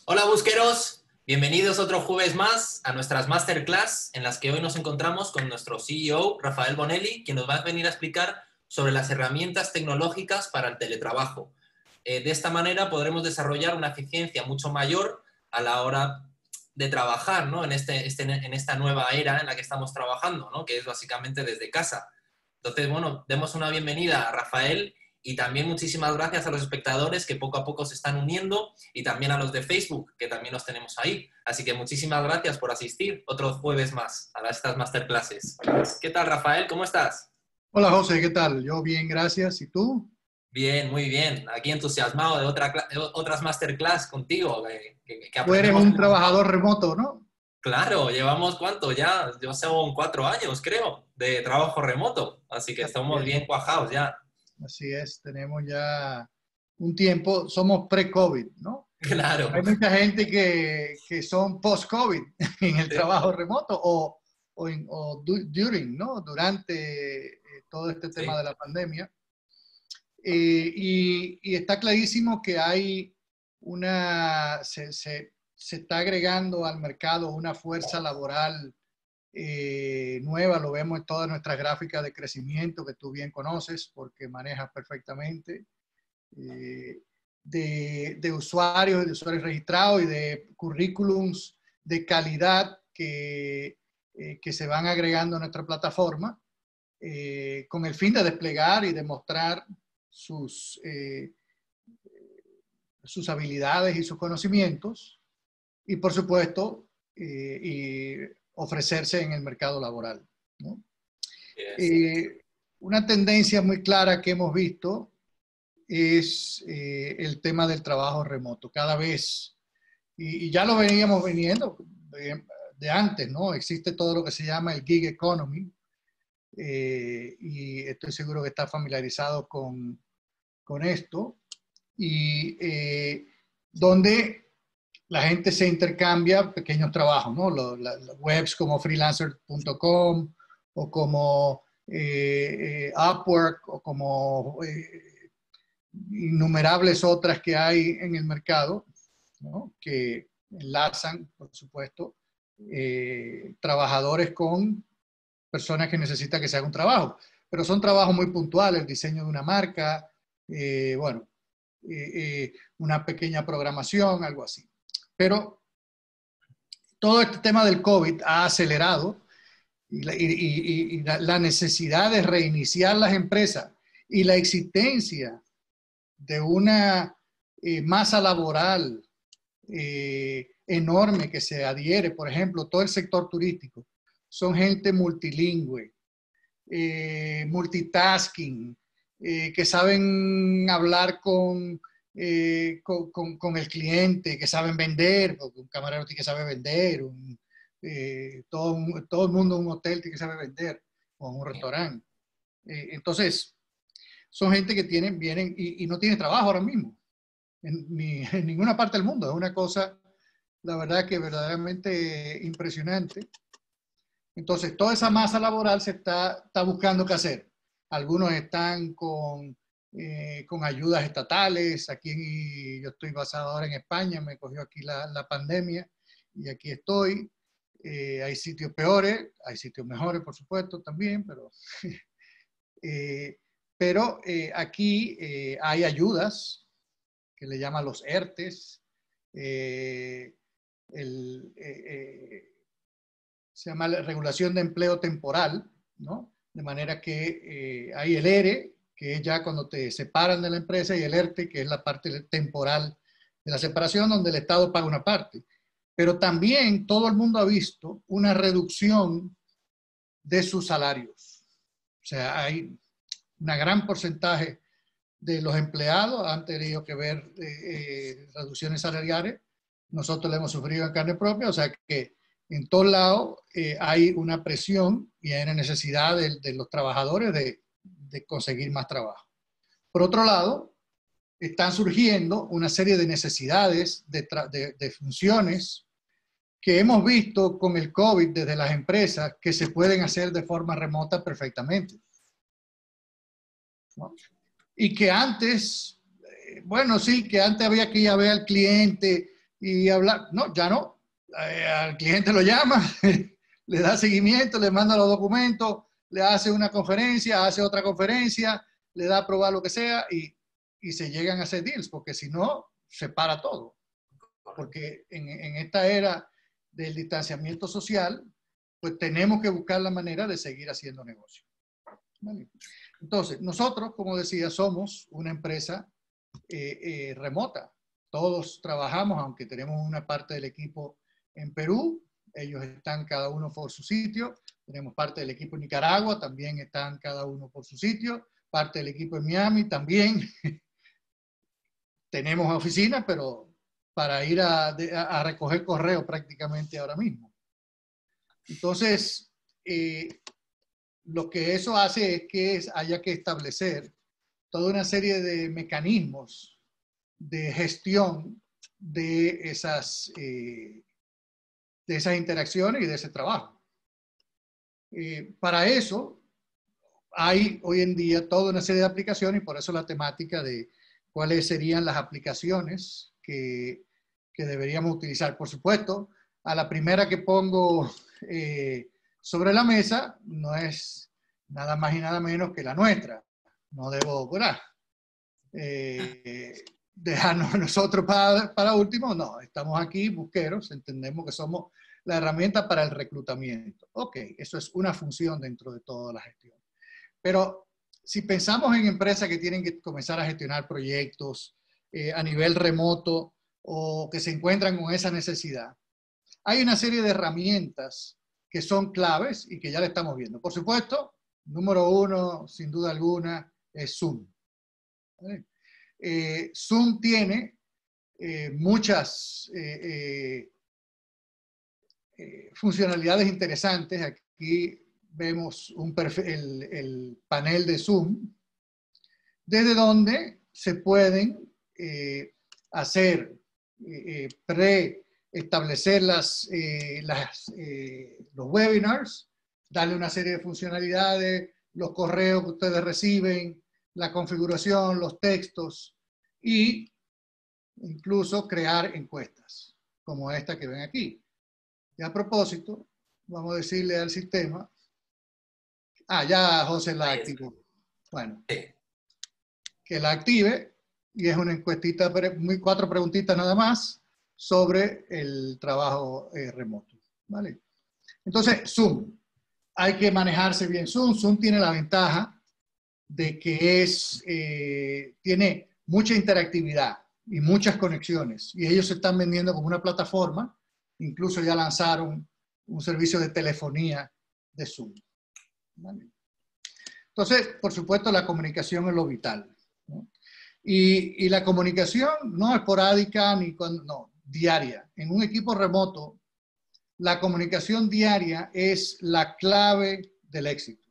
Hola busqueros, bienvenidos otro jueves más a nuestras masterclass en las que hoy nos encontramos con nuestro CEO Rafael Bonelli, quien nos va a venir a explicar sobre las herramientas tecnológicas para el teletrabajo. De esta manera podremos desarrollar una eficiencia mucho mayor a la hora de trabajar, ¿no? en esta nueva era en la que estamos trabajando, ¿no? Que es básicamente desde casa. Entonces, bueno, demos una bienvenida a Rafael y también muchísimas gracias a los espectadores que poco a poco se están uniendo y también a los de Facebook, que también los tenemos ahí. Así que muchísimas gracias por asistir otro jueves más a estas masterclasses. ¿Qué tal, Rafael? ¿Cómo estás? Hola José, ¿qué tal? Yo bien, gracias. ¿Y tú? Bien, muy bien. Aquí entusiasmado de otras masterclass contigo, que Tú eres aprendemos un un montón. trabajador remoto, ¿no? Claro, llevamos cuánto ya, yo son 4 años, creo, de trabajo remoto. Así que estamos Bien, bien cuajados ya. así es, tenemos ya un tiempo, somos pre-COVID, ¿no? Claro. Hay mucha gente que son post-COVID en el trabajo remoto o during, ¿no? Durante todo este tema Sí, de la pandemia. Y está clarísimo que hay se está agregando al mercado una fuerza laboral nueva, lo vemos en todas nuestras gráficas de crecimiento que tú bien conoces porque manejas perfectamente, eh, de usuarios registrados y de currículums de calidad que se van agregando a nuestra plataforma con el fin de desplegar y demostrar sus, sus habilidades y sus conocimientos y, por supuesto, y ofrecerse en el mercado laboral, ¿no? yes. Eh, una tendencia muy clara que hemos visto es el tema del trabajo remoto. Cada vez, y ya lo veníamos viniendo de antes, ¿no? Existe todo lo que se llama el gig economy, y estoy seguro que está familiarizado con esto, y donde la gente se intercambia pequeños trabajos, ¿no? Las webs como freelancer.com o como Upwork o como innumerables otras que hay en el mercado, ¿no? Que enlazan, por supuesto, trabajadores con personas que necesitan que se haga un trabajo. Pero son trabajos muy puntuales, el diseño de una marca, bueno, una pequeña programación, algo así. Pero todo este tema del COVID ha acelerado y la necesidad de reiniciar las empresas y la existencia de una masa laboral enorme que se adhiere, por ejemplo, todo el sector turístico, son gente multilingüe, multitasking, que saben hablar con el cliente, que saben vender, porque un camarero tiene que saber vender, todo el mundo en un hotel tiene que saber vender, o en un restaurante. Entonces, son gente que vienen y no tiene trabajo ahora mismo, ni en ninguna parte del mundo. Es una cosa, la verdad, que verdaderamente impresionante. Entonces, toda esa masa laboral está buscando qué hacer. Algunos están con ayudas estatales. Yo estoy basado ahora en España, me cogió aquí la pandemia y aquí estoy. Hay sitios peores, hay sitios mejores, por supuesto, también, eh, aquí hay ayudas que le llaman los ERTES. Eh, el, Se llama la regulación de empleo temporal, ¿no? De manera que hay el ERE, que es ya cuando te separan de la empresa, y el ERTE, que es la parte temporal de la separación, donde el Estado paga una parte. Pero también todo el mundo ha visto una reducción de sus salarios. O sea, hay un gran porcentaje de los empleados han tenido que ver reducciones salariales. Nosotros lo hemos sufrido en carne propia, o sea que en todos lados hay una presión y hay una necesidad de los trabajadores de conseguir más trabajo. Por otro lado, están surgiendo una serie de necesidades de funciones que hemos visto con el COVID desde las empresas que se pueden hacer de forma remota perfectamente, ¿no? Y que antes, bueno, sí, que antes había que ir a ver al cliente, y hablar. No, ya no. Al cliente lo llama, le da seguimiento, le manda los documentos, le hace una conferencia, hace otra conferencia, le da a probar lo que sea y se llegan a hacer deals, porque si no, se para todo. Porque en esta era del distanciamiento social, pues tenemos que buscar la manera de seguir haciendo negocio. ¿Vale? Entonces, nosotros, como decía, somos una empresa remota. Todos trabajamos, aunque tenemos una parte del equipo en Perú, ellos están cada uno por su sitio. Tenemos parte del equipo en Nicaragua, también están cada uno por su sitio. Parte del equipo en Miami también. Tenemos oficinas, pero para ir a recoger correo prácticamente ahora mismo. Entonces, lo que eso hace es que haya que establecer toda una serie de mecanismos de gestión de esas interacciones y de ese trabajo. Para eso hay hoy en día toda una serie de aplicaciones y por eso la temática de cuáles serían las aplicaciones que deberíamos utilizar. Por supuesto, a la primera que pongo sobre la mesa no es nada más y nada menos que la nuestra. No debo, ¿verdad? Dejarnos nosotros para último. No, estamos aquí, busqueros, entendemos que somos la herramienta para el reclutamiento. Ok, eso es una función dentro de toda la gestión. Pero si pensamos en empresas que tienen que comenzar a gestionar proyectos a nivel remoto o que se encuentran con esa necesidad, hay una serie de herramientas que son claves y que ya le estamos viendo. Por supuesto, número uno, sin duda alguna, es Zoom. ¿Vale? Zoom tiene muchas funcionalidades interesantes. Aquí vemos el panel de Zoom, desde donde se pueden hacer establecer los webinars, darle una serie de funcionalidades, los correos que ustedes reciben, la configuración, los textos y incluso crear encuestas como esta que ven aquí. Y a propósito, vamos a decirle al sistema, ya José la activó. Bueno, que la active y es una encuestita, 4 preguntitas nada más sobre el trabajo remoto. ¿Vale? Entonces, Zoom. Hay que manejarse bien Zoom. Zoom tiene la ventaja de que tiene mucha interactividad y muchas conexiones. Y ellos se están vendiendo como una plataforma. Incluso ya lanzaron un servicio de telefonía de Zoom. ¿Vale? Entonces, por supuesto, la comunicación es lo vital, ¿no? Y la comunicación no esporádica ni diaria. En un equipo remoto, la comunicación diaria es la clave del éxito.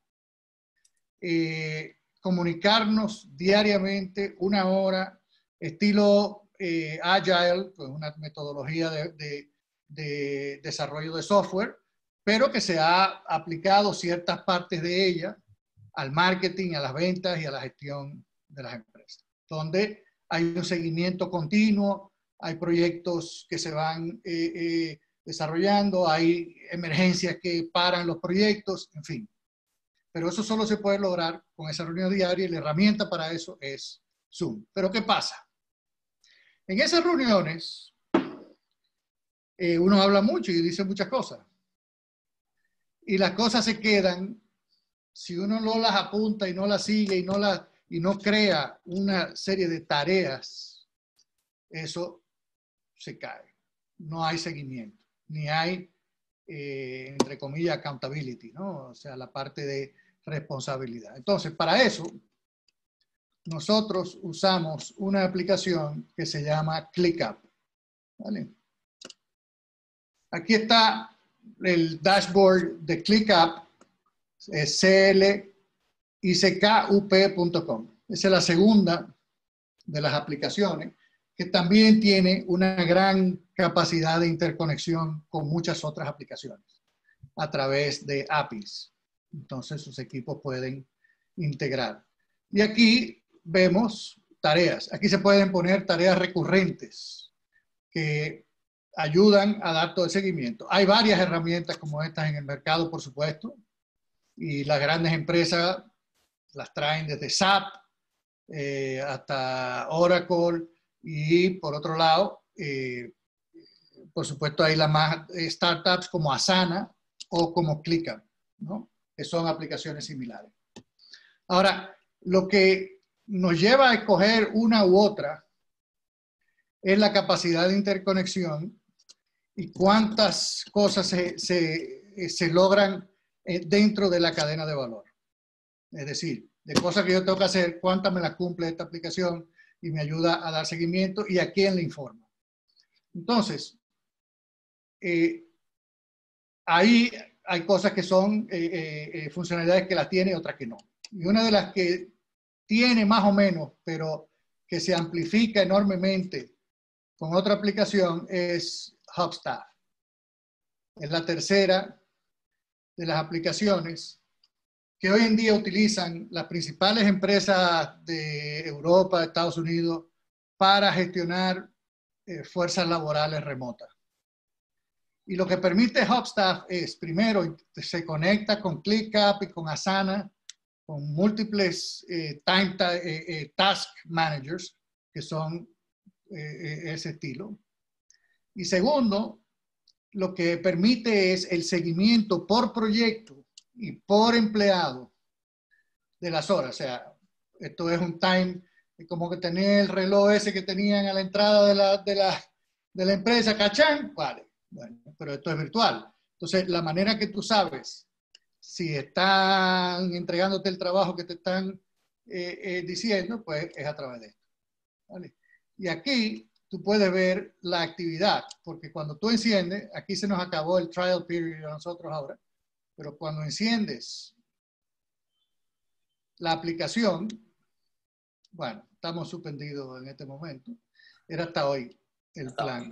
Comunicarnos diariamente, 1 hora, estilo Agile, pues una metodología de desarrollo de software, pero que se ha aplicado ciertas partes de ella al marketing, a las ventas y a la gestión de las empresas, donde hay un seguimiento continuo, hay proyectos que se van desarrollando, hay emergencias que paran los proyectos, en fin. Pero eso solo se puede lograr con esa reunión diaria y la herramienta para eso es Zoom. Pero ¿qué pasa? En esas reuniones uno habla mucho y dice muchas cosas. Y las cosas se quedan, si uno no las apunta y no las sigue y no crea una serie de tareas, eso se cae. No hay seguimiento, ni hay, entre comillas, accountability, ¿no? O sea, la parte de responsabilidad. Entonces, para eso, nosotros usamos una aplicación que se llama ClickUp. ¿Vale? Aquí está el dashboard de ClickUp, es clickup.com. Esa es la segunda de las aplicaciones, que también tiene una gran capacidad de interconexión con muchas otras aplicaciones a través de APIs. Entonces sus equipos pueden integrar. Y aquí vemos tareas. Aquí se pueden poner tareas recurrentes que ayudan a dar todo el seguimiento. Hay varias herramientas como estas en el mercado, por supuesto, y las grandes empresas las traen desde SAP hasta Oracle, y por otro lado, por supuesto, hay las más startups como Asana o como ClickUp, ¿no? Que son aplicaciones similares. Ahora, lo que nos lleva a escoger una u otra es la capacidad de interconexión y cuántas cosas se logran dentro de la cadena de valor. Es decir, de cosas que yo tengo que hacer, cuántas me las cumple esta aplicación y me ayuda a dar seguimiento y a quién le informa. Entonces, ahí hay cosas que son funcionalidades que las tiene y otras que no. Y una de las que tiene más o menos, pero que se amplifica enormemente con otra aplicación es Hubstaff. Es la tercera de las aplicaciones que hoy en día utilizan las principales empresas de Europa, de Estados Unidos, para gestionar fuerzas laborales remotas. Y lo que permite Hubstaff es, primero, se conecta con ClickUp y con Asana, con múltiples task managers, que son ese estilo. Y segundo, lo que permite es el seguimiento por proyecto y por empleado de las horas. O sea, esto es un time, como que tenía el reloj ese que tenían a la entrada de la empresa, ¿cachán? Vale, bueno, pero esto es virtual. Entonces, la manera que tú sabes si están entregándote el trabajo que te están diciendo, pues es a través de esto. ¿Vale? Y aquí tú puedes ver la actividad, porque cuando tú enciendes, aquí se nos acabó el trial period a nosotros ahora, pero cuando enciendes la aplicación, bueno, estamos suspendidos en este momento, era hasta hoy el plan.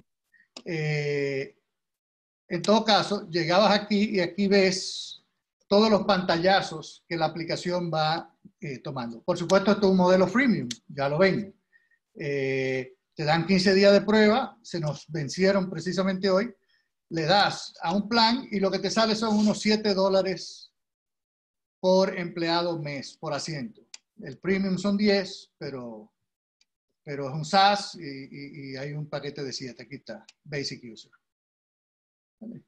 En todo caso, llegabas aquí y aquí ves todos los pantallazos que la aplicación va tomando. Por supuesto, esto es un modelo freemium, ya lo ven. Te dan 15 días de prueba, se nos vencieron precisamente hoy, le das a un plan y lo que te sale son unos $7 por empleado mes, por asiento. El premium son 10, pero es un SaaS y hay un paquete de 7, aquí está, Basic User. ¿Vale?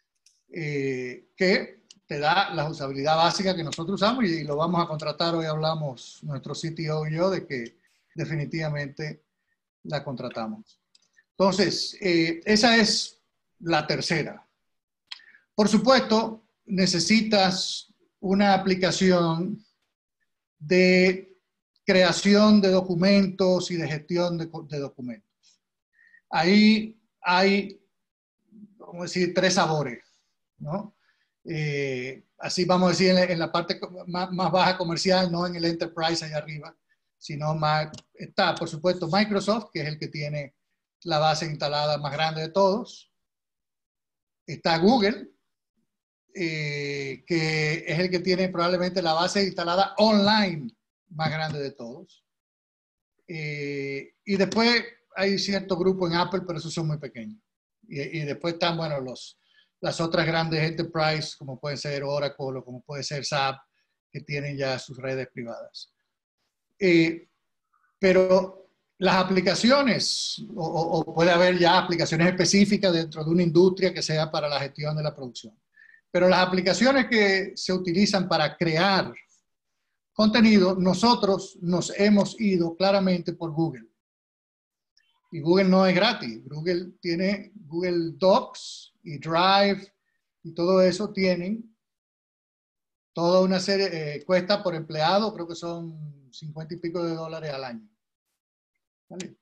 Que te da la usabilidad básica que nosotros usamos y lo vamos a contratar. Hoy hablamos, nuestro CTO y yo, de que definitivamente la contratamos. Entonces, esa es la tercera. Por supuesto, necesitas una aplicación de creación de documentos y de gestión de documentos. Ahí hay, vamos a decir, 3 sabores, ¿no? Así vamos a decir en la parte más baja comercial, no en el enterprise allá arriba, sino más, está por supuesto Microsoft, que es el que tiene la base instalada más grande de todos. Está Google, que es el que tiene probablemente la base instalada online más grande de todos. Y después hay cierto grupo en Apple, pero esos son muy pequeños. Y después están, bueno, las otras grandes enterprise, como puede ser Oracle o como puede ser SAP, que tienen ya sus redes privadas. Pero las aplicaciones, o puede haber ya aplicaciones específicas dentro de una industria que sea para la gestión de la producción. Pero las aplicaciones que se utilizan para crear contenido, nosotros nos hemos ido claramente por Google. Y Google no es gratis. Google tiene Google Docs y Drive y todo eso tienen toda una serie, cuesta por empleado, creo que son $50 y pico al año. ¿Vale?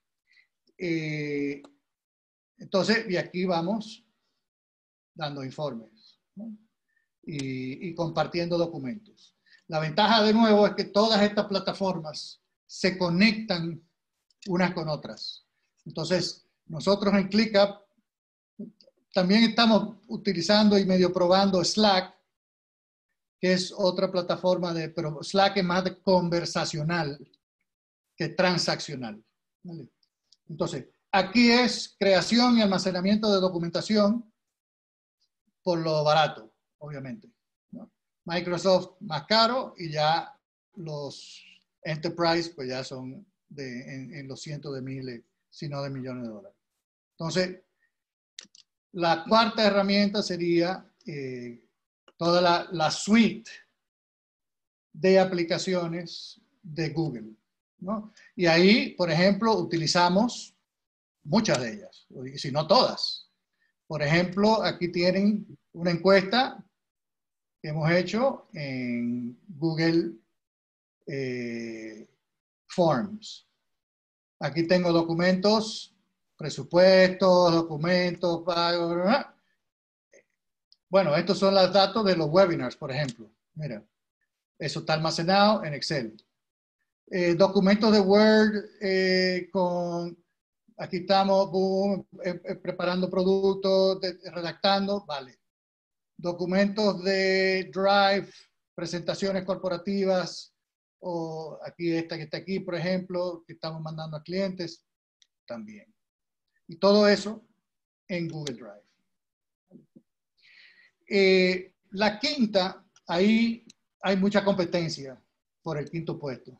Entonces, y aquí vamos dando informes, ¿no? y compartiendo documentos. La ventaja de nuevo es que todas estas plataformas se conectan unas con otras. Entonces, nosotros en ClickUp también estamos utilizando y medio probando Slack, que es otra plataforma pero Slack es más conversacional que transaccional. ¿Vale? Entonces, Aquí es creación y almacenamiento de documentación por lo barato, obviamente, ¿no? Microsoft más caro y ya los Enterprise pues ya son en los cientos de miles, si no de millones de dólares. Entonces, la cuarta herramienta sería toda la suite de aplicaciones de Google, ¿no? Y ahí, por ejemplo, utilizamos muchas de ellas, si no todas. Por ejemplo, aquí tienen una encuesta que hemos hecho en Google Forms. Aquí tengo documentos, presupuestos, documentos, pagos. Bueno, estos son los datos de los webinars, por ejemplo. Mira, eso está almacenado en Excel. Documentos de Word con... Aquí estamos boom, preparando productos, redactando, vale. Documentos de Drive, presentaciones corporativas, o aquí esta que está aquí, por ejemplo, que estamos mandando a clientes, también. Y todo eso en Google Drive. La quinta, ahí hay mucha competencia por el quinto puesto.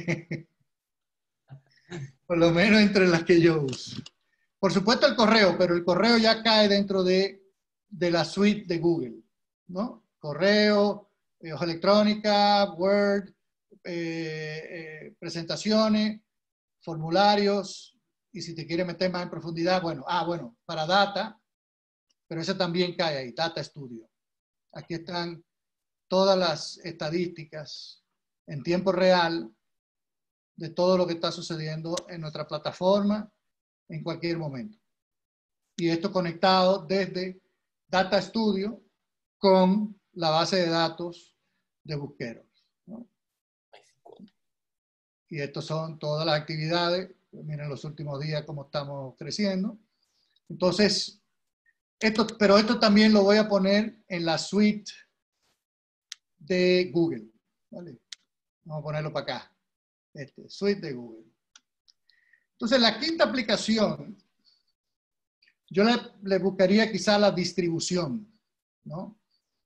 Por lo menos entre las que yo uso. Por supuesto el correo, pero el correo ya cae dentro de la suite de Google, ¿no? Correo, hoja electrónica, Word, presentaciones, formularios, y si te quieres meter más en profundidad, bueno, para data, pero ese también cae ahí, Data Studio. Aquí están todas las estadísticas en tiempo real de todo lo que está sucediendo en nuestra plataforma en cualquier momento. Y esto conectado desde Data Studio con la base de datos de Busqueros, ¿no? Y estas son todas las actividades. Miren los últimos días cómo estamos creciendo. Entonces, pero esto también lo voy a poner en la suite de Google, ¿vale? Vamos a ponerlo para acá. Suite de Google. Entonces, la quinta aplicación, yo le buscaría quizá la distribución, ¿no?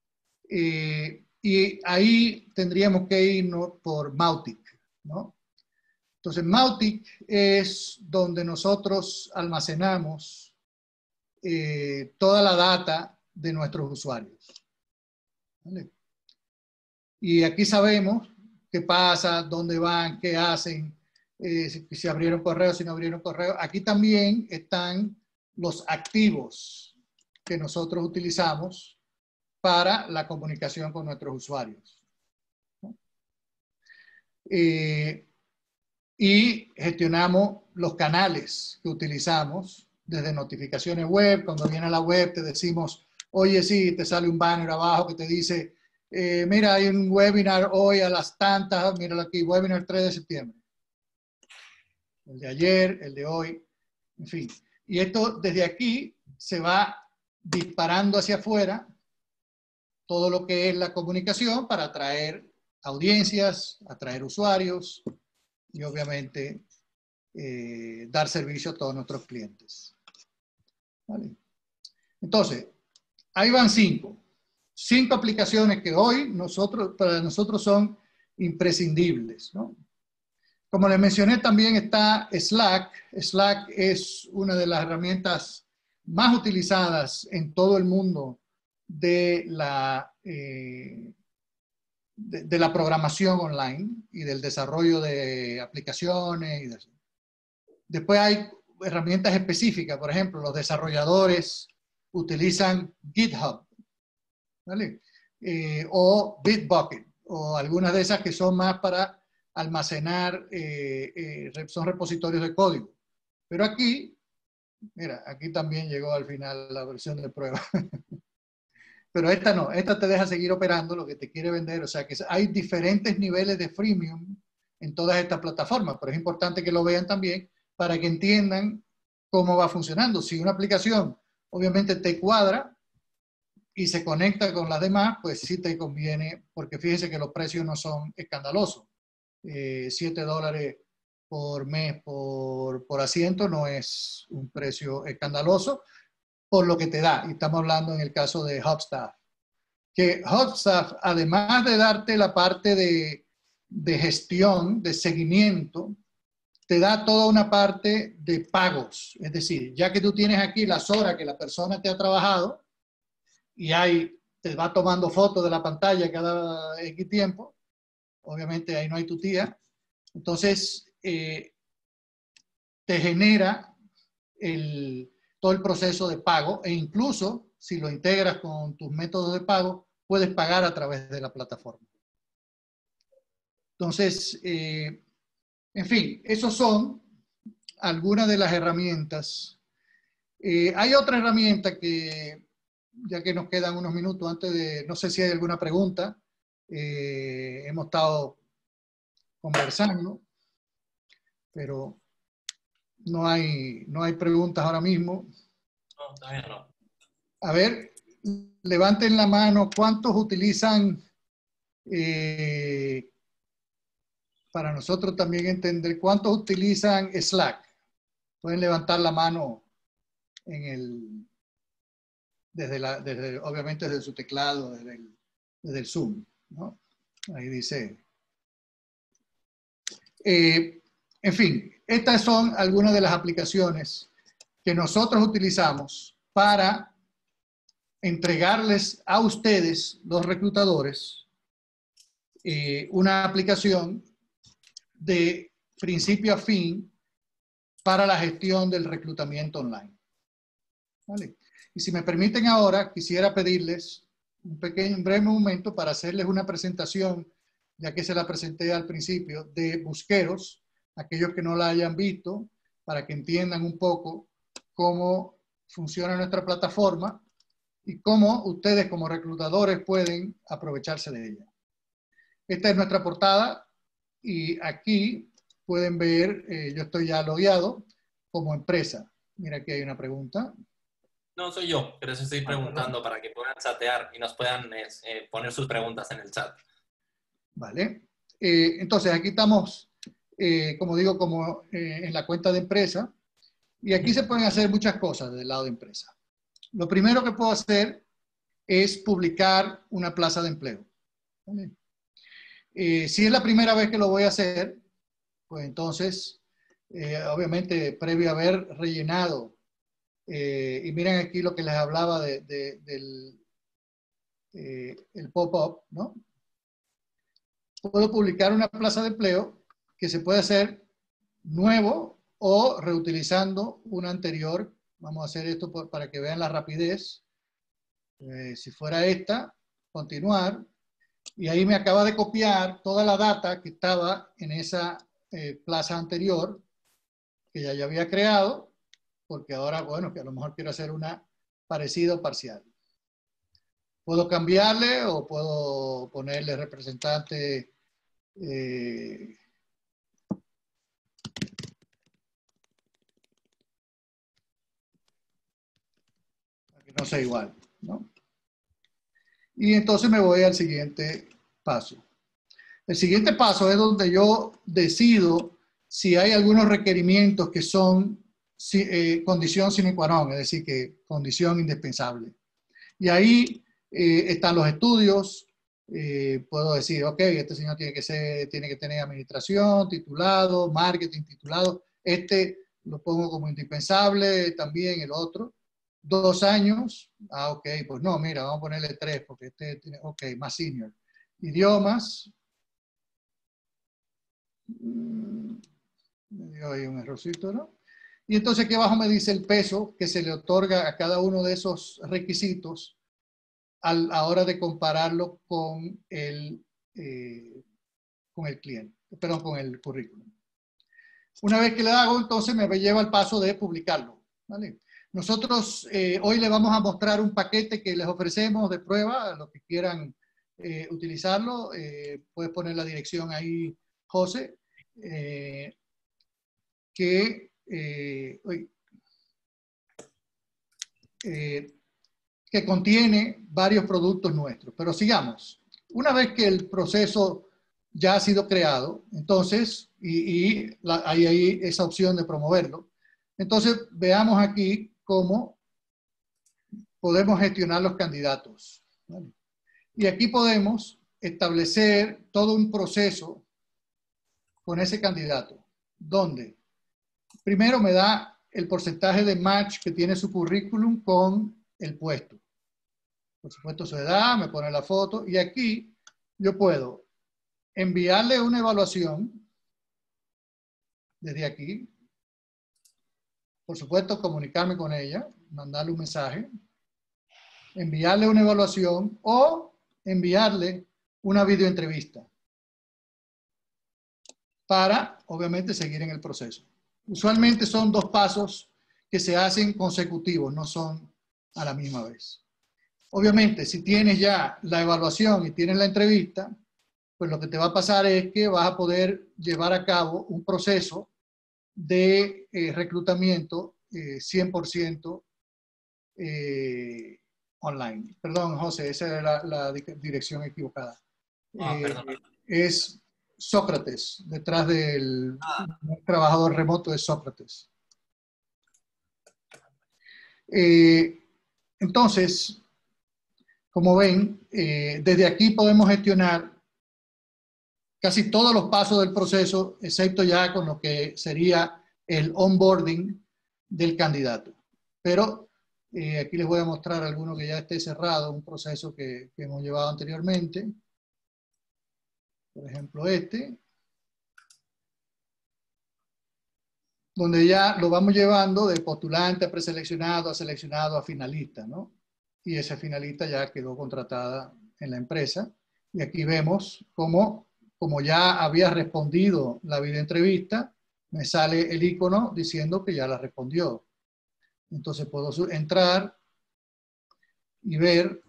Y ahí tendríamos que irnos por Mautic, ¿no? Entonces, Mautic es donde nosotros almacenamos toda la data de nuestros usuarios, ¿vale? Y aquí sabemos qué pasa, dónde van, qué hacen, si abrieron correo, si no abrieron correo. Aquí también están los activos que nosotros utilizamos para la comunicación con nuestros usuarios, ¿no? Y gestionamos los canales que utilizamos desde notificaciones web. Cuando viene a la web te decimos, oye, sí, te sale un banner abajo que te dice, mira, hay un webinar hoy a las tantas, míralo aquí, webinar 3 de septiembre. El de ayer, el de hoy, en fin. Y esto desde aquí se va disparando hacia afuera todo lo que es la comunicación para atraer audiencias, atraer usuarios y obviamente dar servicio a todos nuestros clientes. ¿Vale? Entonces, ahí van 5 aplicaciones que hoy para nosotros son imprescindibles, ¿no? Como les mencioné, también está Slack. Slack es una de las herramientas más utilizadas en todo el mundo de la programación online y del desarrollo de aplicaciones. Y de eso. Después hay herramientas específicas. Por ejemplo, los desarrolladores utilizan GitHub, ¿vale? O Bitbucket, o algunas de esas que son más para almacenar, son repositorios de código. Pero aquí, mira, aquí también llegó al final la versión de prueba. Pero esta no, esta te deja seguir operando lo que te quiere vender. O sea que hay diferentes niveles de freemium en todas estas plataformas, pero es importante que lo vean también para que entiendan cómo va funcionando. Si una aplicación obviamente te cuadra y se conecta con las demás, pues sí te conviene, porque fíjese que los precios no son escandalosos. $7 por mes por asiento no es un precio escandaloso por lo que te da. Y estamos hablando en el caso de Hubstaff. Que Hubstaff, además de darte la parte de gestión, de seguimiento, te da toda una parte de pagos. Es decir, ya que tú tienes aquí las horas que la persona te ha trabajado y te va tomando fotos de la pantalla cada X tiempo, obviamente ahí no hay tu tía, entonces te genera todo el proceso de pago e incluso si lo integras con tus métodos de pago, puedes pagar a través de la plataforma. Entonces, en fin, esos son algunas de las herramientas. Hay otra herramienta que, ya que nos quedan unos minutos antes de, no sé si hay alguna pregunta, hemos estado conversando, pero no hay preguntas ahora mismo. No, todavía no. A ver, levanten la mano, ¿cuántos utilizan, para nosotros también entender, cuántos utilizan Slack? Pueden levantar la mano obviamente desde su teclado, desde el Zoom, ¿no? Ahí dice. En fin, estas son algunas de las aplicaciones que nosotros utilizamos para entregarles a ustedes, los reclutadores, una aplicación de principio a fin para la gestión del reclutamiento online. ¿Vale? Y si me permiten ahora, quisiera pedirles un breve momento para hacerles una presentación, ya que se la presenté al principio, de Busqueros, aquellos que no la hayan visto, para que entiendan un poco cómo funciona nuestra plataforma y cómo ustedes como reclutadores pueden aprovecharse de ella. Esta es nuestra portada y aquí pueden ver, yo estoy ya logueado como empresa. Mira, aquí hay una pregunta. No, soy yo, pero eso estoy preguntando para que puedan chatear y nos puedan poner sus preguntas en el chat. Vale. Entonces, aquí estamos, como digo, como en la cuenta de empresa. Y aquí se pueden hacer muchas cosas del lado de empresa. Lo primero que puedo hacer es publicar una plaza de empleo. ¿Vale? Si es la primera vez que lo voy a hacer, pues entonces, obviamente, previo a haber rellenado, y miren aquí lo que les hablaba del el pop-up, ¿no? Puedo publicar una plaza de empleo que se puede hacer nuevo o reutilizando una anterior. Vamos a hacer esto para que vean la rapidez. Si fuera esta, continuar. Y ahí me acaba de copiar toda la data que estaba en esa plaza anterior, que ya había creado, porque ahora, bueno, que a lo mejor quiero hacer una parecida o parcial. Puedo cambiarle o puedo ponerle representante que no sea igual, ¿no? Y entonces me voy al siguiente paso. El siguiente paso es donde yo decido si hay algunos requerimientos que son condición sine qua non, es decir, que condición indispensable. Y ahí están los estudios. Puedo decir, ok, este señor tiene que tener administración, titulado, marketing, titulado. Este lo pongo como indispensable, también el otro. 2 años, ok, pues no, mira, vamos a ponerle 3 porque este tiene, ok, más senior. Idiomas, me dio ahí un errorcito, ¿no? Y entonces aquí abajo me dice el peso que se le otorga a cada uno de esos requisitos a la hora de compararlo con el cliente, perdón, con el currículum. Una vez que le hago, entonces me lleva al paso de publicarlo, ¿vale? Nosotros hoy le vamos a mostrar un paquete que les ofrecemos de prueba a los que quieran utilizarlo. Puedes poner la dirección ahí, José, que contiene varios productos nuestros. Pero sigamos. Una vez que el proceso ya ha sido creado, entonces, hay ahí esa opción de promoverlo. Entonces, veamos aquí cómo podemos gestionar los candidatos, ¿vale? Y aquí podemos establecer todo un proceso con ese candidato, donde primero me da el porcentaje de match que tiene su currículum con el puesto. Por supuesto, su edad, me pone la foto, y aquí yo puedo enviarle una evaluación desde aquí. Por supuesto, comunicarme con ella, mandarle un mensaje, enviarle una evaluación o enviarle una videoentrevista para, obviamente, seguir en el proceso. Usualmente son 2 pasos que se hacen consecutivos, no son a la misma vez. Obviamente, si tienes ya la evaluación y tienes la entrevista, pues lo que te va a pasar es que vas a poder llevar a cabo un proceso de reclutamiento 100% online. Perdón, José, esa era la dirección equivocada. Perdón. Es Sócrates, detrás del trabajador remoto es Sócrates. Entonces, como ven, desde aquí podemos gestionar casi todos los pasos del proceso, excepto ya con lo que sería el onboarding del candidato. Pero aquí les voy a mostrar alguno que ya esté cerrado, un proceso que hemos llevado anteriormente. Por ejemplo, donde ya lo vamos llevando de postulante a preseleccionado, a seleccionado, a finalista, ¿no? Y esa finalista ya quedó contratada en la empresa. Y aquí vemos cómo, como ya había respondido la videoentrevista, me sale el icono diciendo que ya la respondió. Entonces puedo entrar y ver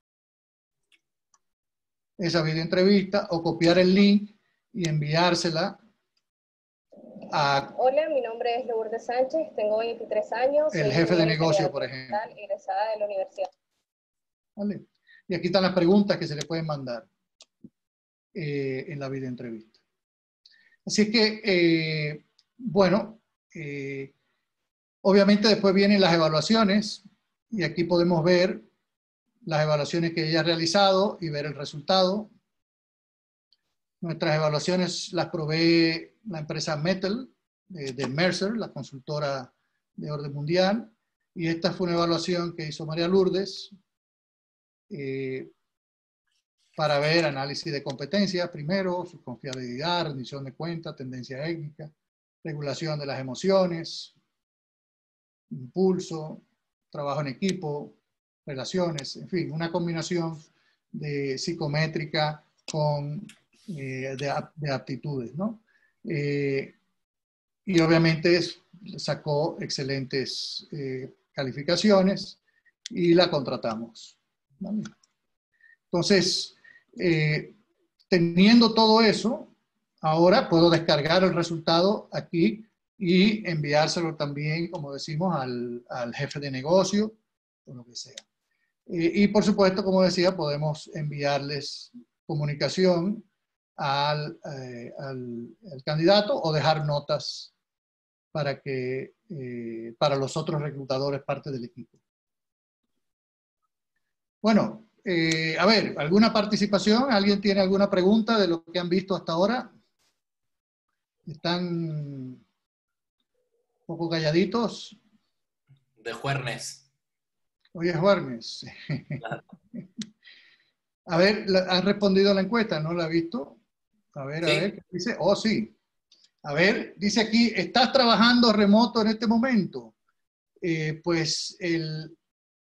esa videoentrevista o copiar el link y enviársela a... Hola, mi nombre es Lourdes Sánchez, tengo 23 años. El jefe de negocio, por ejemplo. Egresada de la universidad. ¿Vale? Y aquí están las preguntas que se le pueden mandar en la videoentrevista. Así es que, bueno, obviamente después vienen las evaluaciones y aquí podemos ver las evaluaciones que ella ha realizado y ver el resultado. Nuestras evaluaciones las provee la empresa Metal de Mercer, la consultora de orden mundial, y esta fue una evaluación que hizo María Lourdes para ver análisis de competencias, primero, su confiabilidad, rendición de cuentas, tendencia étnica, regulación de las emociones, impulso, trabajo en equipo, relaciones, en fin, una combinación de psicométrica con de aptitudes, ¿no? Y obviamente sacó excelentes calificaciones y la contratamos, ¿vale? Entonces, teniendo todo eso, ahora puedo descargar el resultado aquí y enviárselo también, como decimos, al jefe de negocio o lo que sea. Y por supuesto, como decía, podemos enviarles comunicación al candidato o dejar notas para los otros reclutadores, parte del equipo. Bueno, a ver, ¿alguna participación? ¿Alguien tiene alguna pregunta de lo que han visto hasta ahora? ¿Están un poco calladitos? De jueves. Hoy es jueves. Claro. A ver, ¿han respondido a la encuesta? ¿No la he visto? A ver, ¿qué dice? Oh, sí. A ver, dice aquí, ¿estás trabajando remoto en este momento? Pues el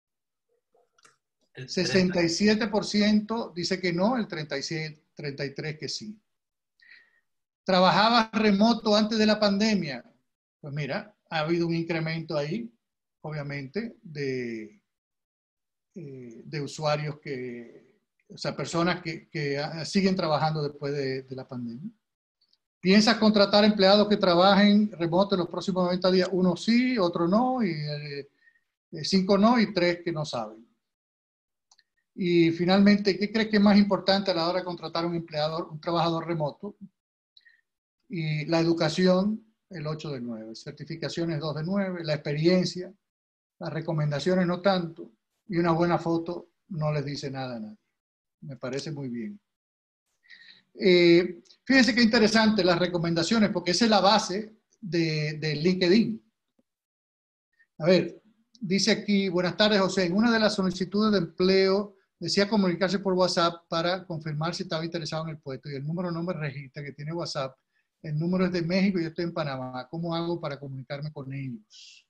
67% dice que no, el 33% que sí. ¿Trabajabas remoto antes de la pandemia? Pues mira, ha habido un incremento ahí, obviamente, de usuarios o sea, personas que siguen trabajando después de la pandemia. ¿Piensas contratar empleados que trabajen remoto en los próximos 90 días? Uno sí, otro no, y 5 no, y 3 que no saben. Y finalmente, ¿qué crees que es más importante a la hora de contratar un empleador, un trabajador remoto? Y la educación, el 8 de 9, certificaciones 2 de 9, la experiencia, las recomendaciones no tanto, y una buena foto no les dice nada a nadie. Me parece muy bien. Fíjense qué interesante las recomendaciones, porque esa es la base de LinkedIn. A ver, dice aquí, buenas tardes, José. En una de las solicitudes de empleo decía comunicarse por WhatsApp para confirmar si estaba interesado en el puesto y el número no me registra que tiene WhatsApp. El número es de México y yo estoy en Panamá. ¿Cómo hago para comunicarme con ellos?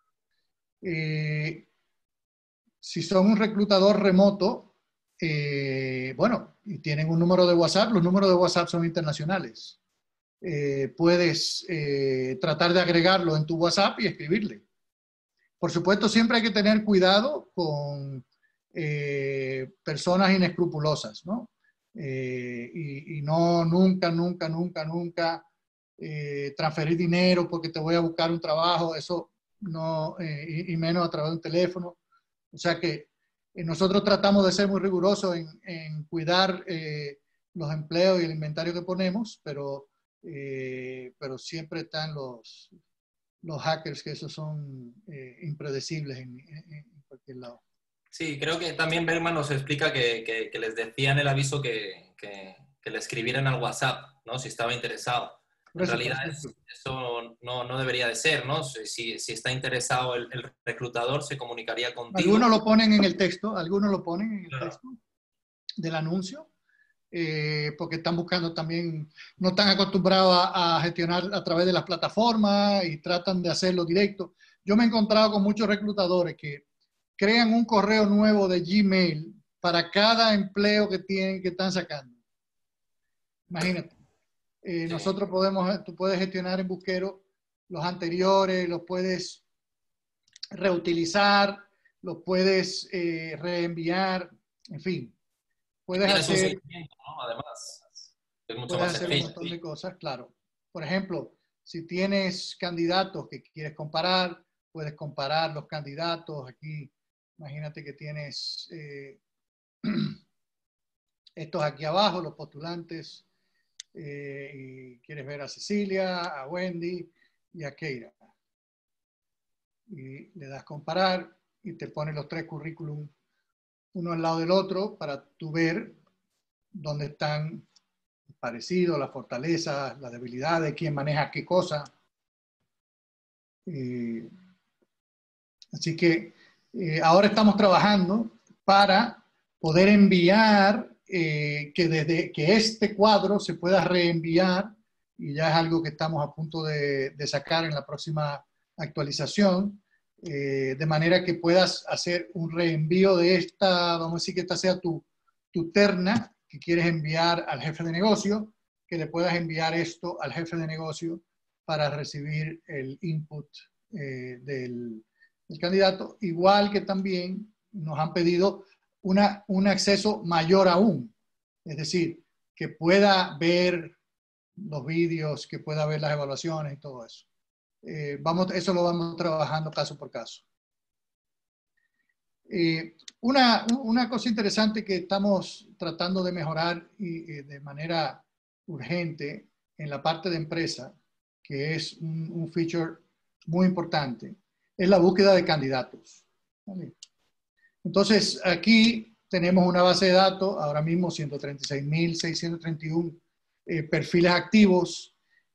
Si son un reclutador remoto, bueno, y tienen un número de WhatsApp, los números de WhatsApp son internacionales. Puedes tratar de agregarlo en tu WhatsApp y escribirle. Por supuesto, siempre hay que tener cuidado con personas inescrupulosas, ¿no? Y no nunca transferir dinero porque te voy a buscar un trabajo, eso no, y menos a través de un teléfono. O sea que nosotros tratamos de ser muy rigurosos en cuidar los empleos y el inventario que ponemos, pero siempre están los hackers, que esos son impredecibles en cualquier lado. Sí, creo que también Bergman nos explica que les decía en el aviso que le escribieran al WhatsApp, ¿no? Si estaba interesado. En realidad eso no debería de ser, ¿no? Si está interesado el reclutador, se comunicaría contigo. Algunos lo ponen en el texto, texto del anuncio, porque están buscando también, no están acostumbrados a gestionar a través de las plataformas y tratan de hacerlo directo. Yo me he encontrado con muchos reclutadores que crean un correo nuevo de Gmail para cada empleo que están sacando. Imagínate. Sí. Nosotros tú puedes gestionar en Busquero los anteriores, los puedes reutilizar, los puedes reenviar, en fin. Puedes hacer, un seguimiento, ¿no? Además, es mucho puedes más hacer un montón de cosas, claro. Por ejemplo, si tienes candidatos que quieres comparar, puedes comparar los candidatos. Aquí, imagínate que tienes estos aquí abajo, los postulantes, y quieres ver a Cecilia, a Wendy y a Keira. Y le das comparar y te pone los tres currículum uno al lado del otro para tú ver dónde están parecidos, las fortalezas, las debilidades, quién maneja qué cosa. Así que ahora estamos trabajando para poder enviar, que este cuadro se pueda reenviar, y ya es algo que estamos a punto de sacar en la próxima actualización, de manera que puedas hacer un reenvío de esta, vamos a decir que esta sea tu terna que quieres enviar al jefe de negocio, que le puedas enviar esto al jefe de negocio para recibir el input del candidato, igual que también nos han pedido un acceso mayor aún, es decir, que pueda ver los vídeos, que pueda ver las evaluaciones y todo eso. Eso lo vamos trabajando caso por caso. Una cosa interesante que estamos tratando de mejorar de manera urgente en la parte de empresa, que es un feature muy importante, es la búsqueda de candidatos. ¿Vale? Entonces, aquí tenemos una base de datos, ahora mismo 136.631 perfiles activos,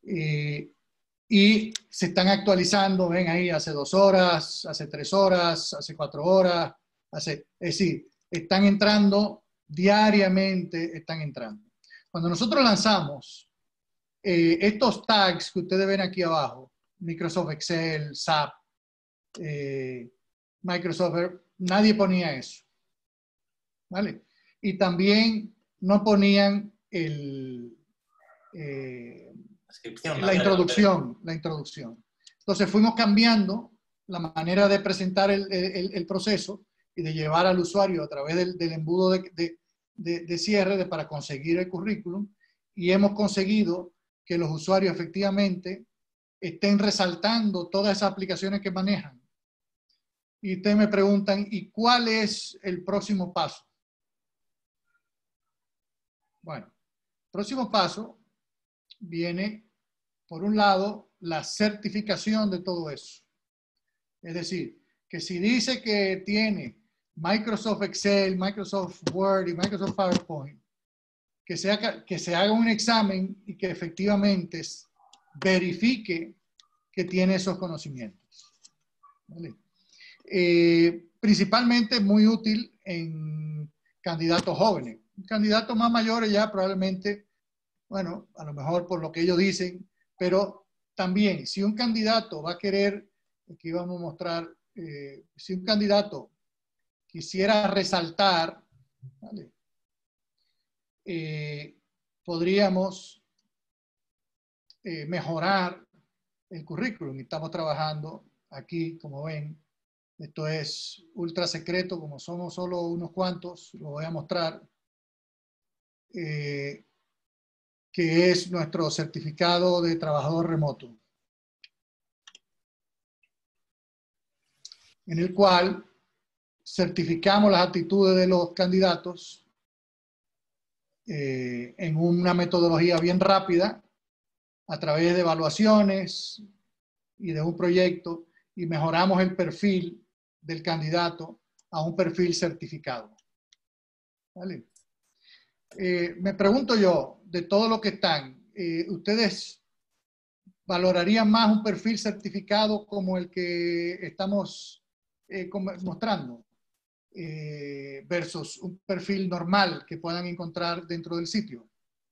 y se están actualizando, ven ahí, hace 2 horas, hace 3 horas, hace 4 horas, es decir, están entrando diariamente, están entrando. Cuando nosotros lanzamos estos tags que ustedes ven aquí abajo, Microsoft Excel, SAP, Microsoft, nadie ponía eso, ¿vale? Y también no ponían la introducción. Entonces fuimos cambiando la manera de presentar el proceso y de llevar al usuario a través del embudo de cierre para conseguir el currículum, y hemos conseguido que los usuarios efectivamente estén resaltando todas esas aplicaciones que manejan. Y ustedes me preguntan, ¿y cuál es el próximo paso? Bueno, próximo paso viene, por un lado, la certificación de todo eso. Es decir, que si dice que tiene Microsoft Excel, Microsoft Word y Microsoft PowerPoint, que se haga un examen y que efectivamente verifique que tiene esos conocimientos. ¿Vale? Principalmente muy útil en candidatos jóvenes. Candidatos más mayores ya probablemente, bueno, a lo mejor por lo que ellos dicen, pero también si un candidato va a querer, aquí vamos a mostrar, si un candidato quisiera resaltar, ¿vale? Podríamos mejorar el currículum. Estamos trabajando aquí, como ven. Esto es ultra secreto, como somos solo unos cuantos, lo voy a mostrar, que es nuestro certificado de trabajador remoto, en el cual certificamos las actitudes de los candidatos en una metodología bien rápida, a través de evaluaciones y de un proyecto, y mejoramos el perfil del candidato a un perfil certificado. ¿Vale? Me pregunto yo, de todo lo que están, ¿ustedes valorarían más un perfil certificado como el que estamos mostrando versus un perfil normal que puedan encontrar dentro del sitio?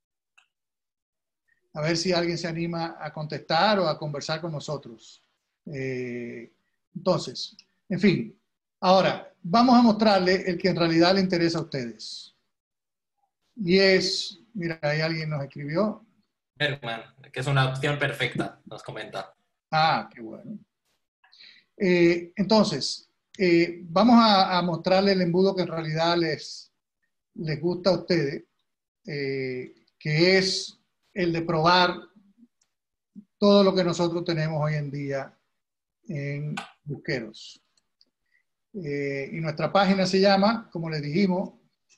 A ver si alguien se anima a contestar o a conversar con nosotros. Entonces, en fin, ahora vamos a mostrarle el que en realidad le interesa a ustedes. Y es, mira, ahí alguien nos escribió. Bergman, que es una opción perfecta, nos comenta. Ah, qué bueno. Entonces, vamos a mostrarle el embudo que en realidad les gusta a ustedes, que es el de probar todo lo que nosotros tenemos hoy en día en Busqueros. Y nuestra página se llama, como les dijimos,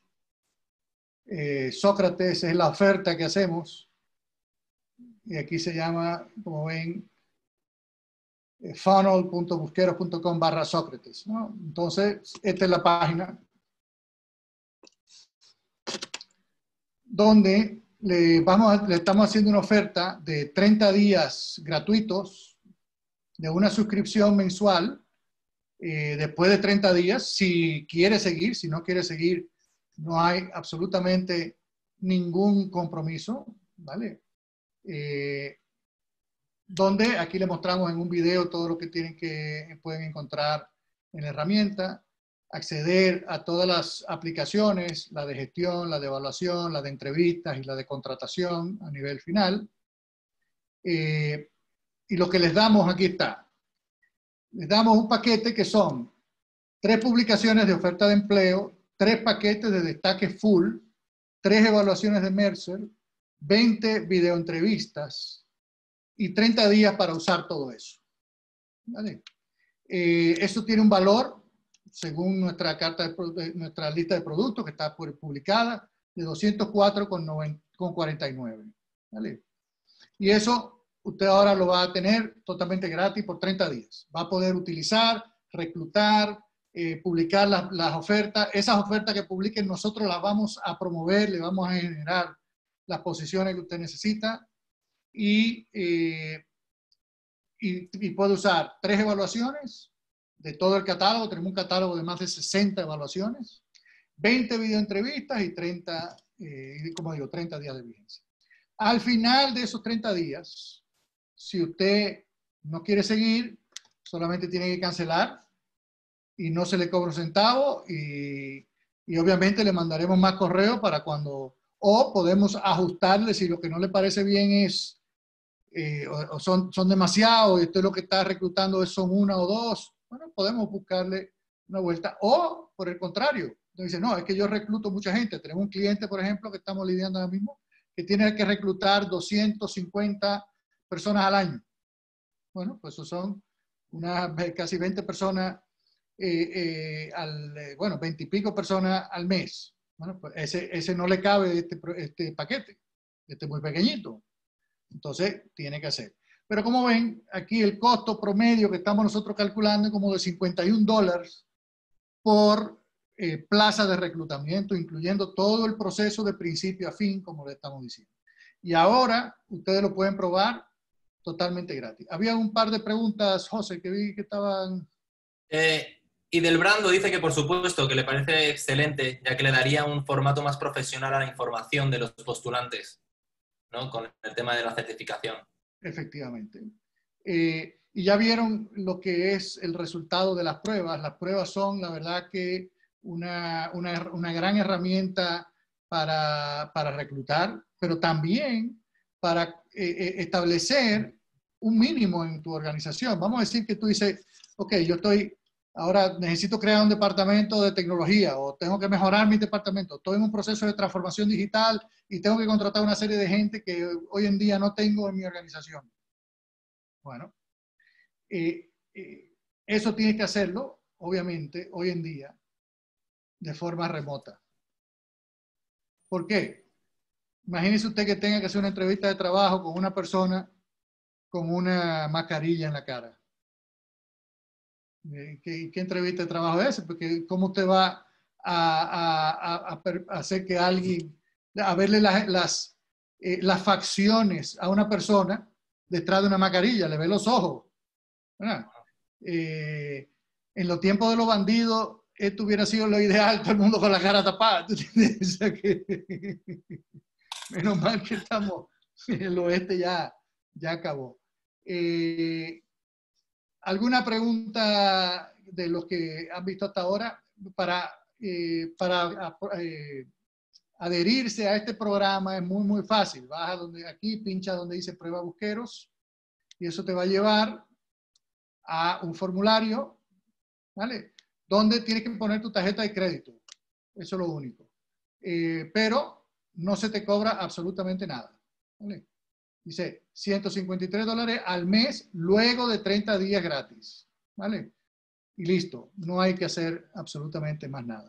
Sócrates es la oferta que hacemos. Y aquí se llama, como ven, funnel.busqueros.com/Sócrates, ¿no? Entonces, esta es la página donde le estamos haciendo una oferta de 30 días gratuitos de una suscripción mensual. Después de 30 días, si quiere seguir, si no quiere seguir, no hay absolutamente ningún compromiso, ¿vale? Donde aquí le mostramos en un video todo lo que pueden encontrar en la herramienta, acceder a todas las aplicaciones, la de gestión, la de evaluación, la de entrevistas y la de contratación a nivel final. Y lo que les damos aquí está. Les damos un paquete que son 3 publicaciones de oferta de empleo, 3 paquetes de destaque full, 3 evaluaciones de Mercer, 20 videoentrevistas y 30 días para usar todo eso. ¿Vale? Eso tiene un valor, según nuestra nuestra lista de productos que está publicada, de 204,49. ¿Vale? Y eso usted ahora lo va a tener totalmente gratis por 30 días. Va a poder utilizar, reclutar, publicar las ofertas. Esas ofertas que publiquen nosotros las vamos a promover, le vamos a generar las posiciones que usted necesita y puede usar 3 evaluaciones de todo el catálogo. Tenemos un catálogo de más de 60 evaluaciones, 20 videoentrevistas y 30, como digo, 30 días de vigencia. Al final de esos 30 días, si usted no quiere seguir, solamente tiene que cancelar y no se le cobra un centavo y obviamente le mandaremos más correo para cuando, o podemos ajustarle si lo que no le parece bien es, o son demasiados y usted lo que está reclutando son 1 o 2, bueno, podemos buscarle una vuelta. O, por el contrario, dice, no, es que yo recluto mucha gente. Tenemos un cliente, por ejemplo, que estamos lidiando ahora mismo, que tiene que reclutar 250 personas al año. Bueno, pues eso son casi 20 personas, bueno, 20 y pico personas al mes. Bueno, pues ese no le cabe este paquete, este es muy pequeñito. Entonces, tiene que hacer. Pero como ven, aquí el costo promedio que estamos nosotros calculando es como de $51 por plaza de reclutamiento, incluyendo todo el proceso de principio a fin, como le estamos diciendo. Y ahora, ustedes lo pueden probar totalmente gratis. Había un par de preguntas, José, que vi que estaban... Y del Brando dice que por supuesto que le parece excelente, ya que le daría un formato más profesional a la información de los postulantes, ¿no? Con el tema de la certificación. Efectivamente. Y ya vieron lo que es el resultado de las pruebas. Las pruebas son, la verdad, que una gran herramienta para reclutar, pero también para establecer un mínimo en tu organización. Vamos a decir que tú dices, ok, ahora necesito crear un departamento de tecnología o tengo que mejorar mi departamento. Estoy en un proceso de transformación digital y tengo que contratar una serie de gente que hoy en día no tengo en mi organización. Bueno, eso tienes que hacerlo, obviamente, hoy en día, de forma remota. ¿Por qué? Imagínese usted que tenga que hacer una entrevista de trabajo con una persona con una mascarilla en la cara. ¿Qué entrevista de trabajo es esa? Porque ¿cómo usted va a hacer que alguien, a verle las facciones a una persona detrás de una mascarilla, le ve los ojos? En los tiempos de los bandidos, esto hubiera sido lo ideal, todo el mundo con la cara tapada. Menos mal que estamos, el oeste ya acabó. ¿Alguna pregunta de los que han visto hasta ahora para adherirse a este programa? Es muy fácil. Baja aquí, pincha donde dice prueba busqueros y eso te va a llevar a un formulario, ¿vale? Donde tienes que poner tu tarjeta de crédito. Eso es lo único. Pero no se te cobra absolutamente nada, ¿vale? Dice $153 al mes luego de 30 días gratis, ¿vale? Y listo, no hay que hacer absolutamente más nada.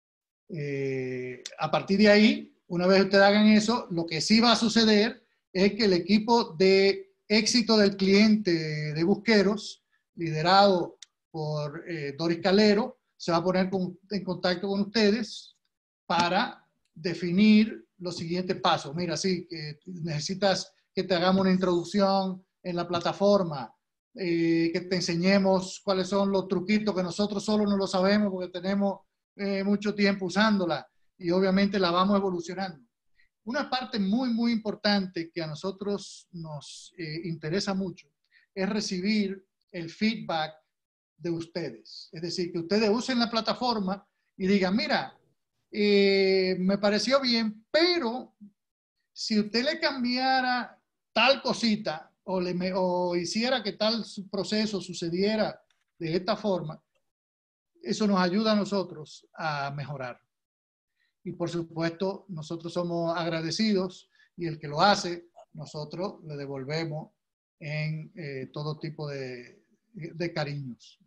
A partir de ahí, una vez ustedes hagan eso, lo que sí va a suceder es que el equipo de éxito del cliente de Busqueros, liderado por Doris Calero, se va a poner en contacto con ustedes para definir los siguientes pasos. Mira, sí, que necesitas que te hagamos una introducción en la plataforma, que te enseñemos cuáles son los truquitos que nosotros solo no lo sabemos porque tenemos mucho tiempo usándola y obviamente la vamos evolucionando. Una parte muy importante que a nosotros nos interesa mucho es recibir el feedback de ustedes. Es decir, que ustedes usen la plataforma y digan, mira, me pareció bien, pero si usted le cambiara tal cosita o hiciera que tal proceso sucediera de esta forma, eso nos ayuda a nosotros a mejorar. Y por supuesto, nosotros somos agradecidos y el que lo hace, nosotros le devolvemos en todo tipo de cariños.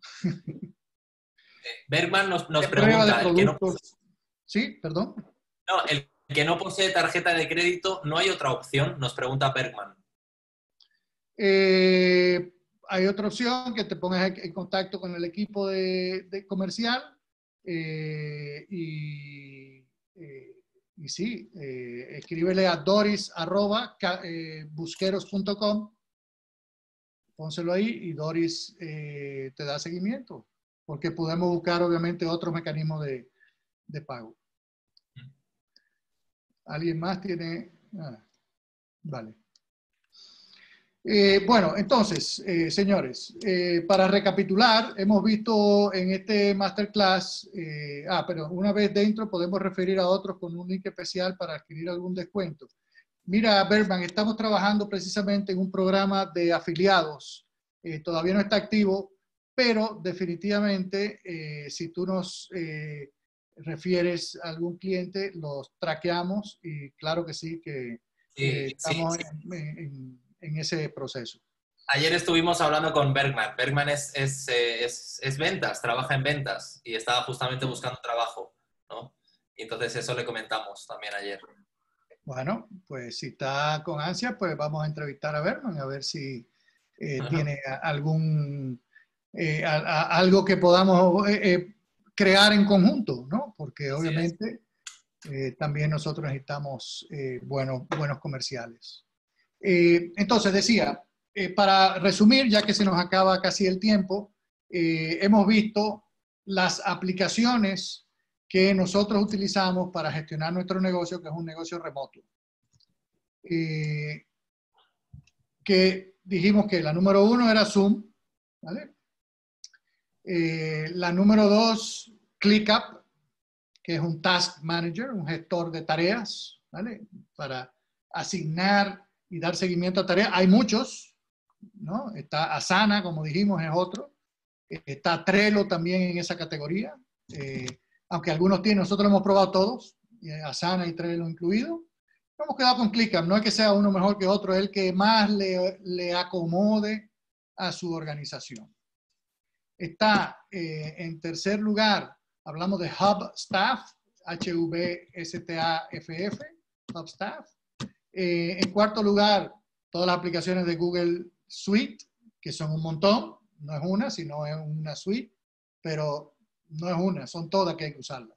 Bergman nos pregunta, Sí, perdón. No, el que no posee tarjeta de crédito, ¿no hay otra opción? Nos pregunta Bergman. Hay otra opción, que te pongas en contacto con el equipo de comercial y sí, escríbele a doris@busqueros.com, pónselo ahí y Doris te da seguimiento, porque podemos buscar obviamente otros mecanismos de pago. ¿Alguien más tiene? Vale. Bueno, entonces, señores, para recapitular, hemos visto en este masterclass, pero una vez dentro podemos referir a otros con un link especial para adquirir algún descuento. Mira, Bergman, estamos trabajando precisamente en un programa de afiliados. Todavía no está activo, pero definitivamente, si tú nos refieres a algún cliente, los traqueamos y claro que sí, que estamos en ese proceso. Ayer estuvimos hablando con Bergman. Bergman es ventas, trabaja en ventas y estaba justamente buscando trabajo, ¿no? Y entonces eso le comentamos también ayer. Bueno, pues si está con ansia, pues vamos a entrevistar a Berman, a ver si tiene algún, algo que podamos crear en conjunto, ¿no? Porque Así es. obviamente también nosotros necesitamos buenos comerciales. Entonces, decía, para resumir, ya que se nos acaba casi el tiempo, hemos visto las aplicaciones que nosotros utilizamos para gestionar nuestro negocio, que es un negocio remoto. Que dijimos que la número 1 era Zoom, ¿vale? La número 2, ClickUp, que es un task manager, un gestor de tareas, ¿vale? Para asignar y dar seguimiento a tareas. Hay muchos, ¿no? Está Asana, como dijimos, es otro. Está Trello también en esa categoría. Aunque algunos tienen, nosotros lo hemos probado todos, Asana y Trello incluido. Hemos quedado con ClickUp. No es que sea uno mejor que otro, es el que más le acomode a su organización. Está en tercer lugar, hablamos de Hubstaff, Hubstaff, Hubstaff. En cuarto lugar, todas las aplicaciones de Google Suite, que son un montón, no es una, sino es una suite, pero no es una, son todas que hay que usarlas.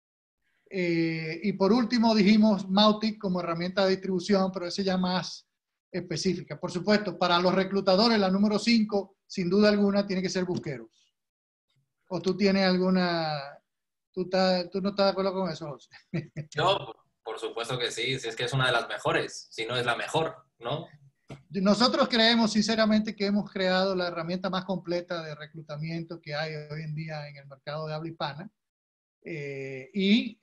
Y por último dijimos Mautic como herramienta de distribución, pero esa ya más específica. Por supuesto, para los reclutadores, la número 5, sin duda alguna, tiene que ser Busqueros. ¿O tú tienes alguna... ¿Tú no estás de acuerdo con eso, José? Yo, por supuesto que sí, si es que es una de las mejores, si no es la mejor, ¿no? Nosotros creemos sinceramente que hemos creado la herramienta más completa de reclutamiento que hay hoy en día en el mercado de habla hispana y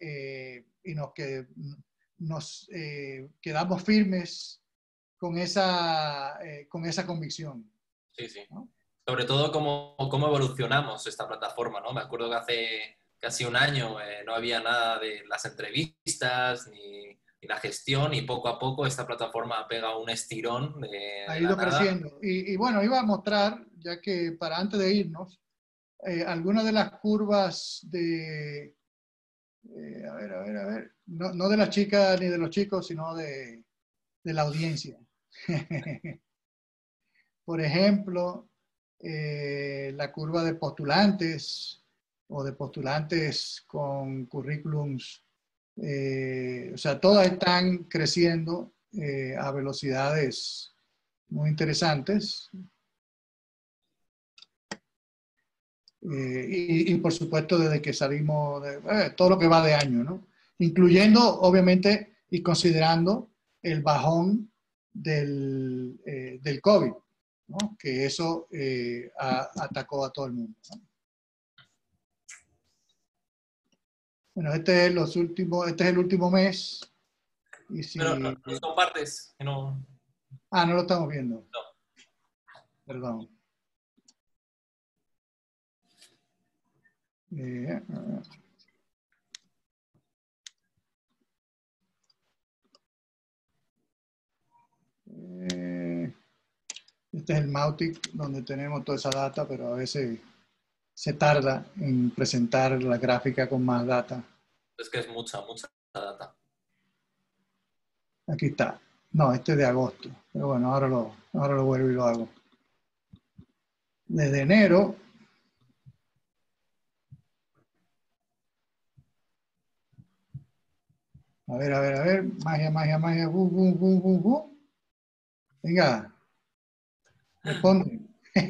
nos quedamos firmes con esa convicción, Sí, sí. ¿no? Sobre todo cómo evolucionamos esta plataforma, ¿no? Me acuerdo que hace casi un año no había nada de las entrevistas ni la gestión y poco a poco esta plataforma pega un estirón Ha de la ido nada. creciendo. Y bueno, iba a mostrar, ya que para antes de irnos, algunas de las curvas de, a ver, no de las chicas ni de los chicos, sino de la audiencia. Por ejemplo, la curva de postulantes o de postulantes con currículums, o sea, todas están creciendo a velocidades muy interesantes. Y por supuesto desde que salimos, todo lo que va de año, ¿no? Incluyendo, obviamente, y considerando el bajón del COVID, ¿no? Que eso atacó a todo el mundo, ¿no? Bueno, este es el último mes. Y Pero si, nos compartes, que no, no lo estamos viendo, no. perdón. Eh, este es el Mautic donde tenemos toda esa data, pero a veces se tarda en presentar la gráfica con más data. Es que es mucha data. Aquí está. No, este es de agosto. Pero bueno, ahora lo vuelvo y lo hago. Desde enero. A ver. Magia. Bu. Venga, responde.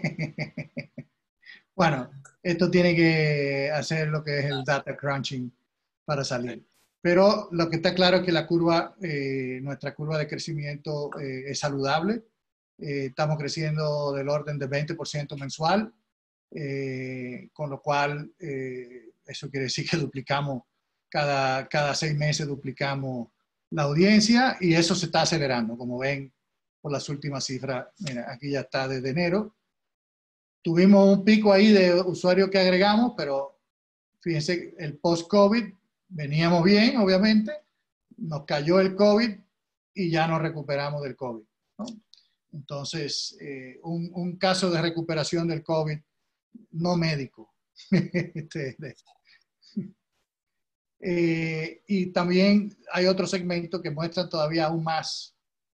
Bueno, esto tiene que hacer lo que es el data crunching para salir. Pero lo que está claro es que la curva, nuestra curva de crecimiento es saludable. Estamos creciendo del orden de 20% mensual, con lo cual eso quiere decir que duplicamos, cada 6 meses duplicamos la audiencia y eso se está acelerando, como ven por las últimas cifras. Mira, aquí ya está desde enero. Tuvimos un pico ahí de usuarios que agregamos, pero fíjense, el post-COVID veníamos bien, obviamente, nos cayó el COVID y ya nos recuperamos del COVID, ¿no? Entonces, un caso de recuperación del COVID no médico. Y también hay otro segmento que muestra todavía aún más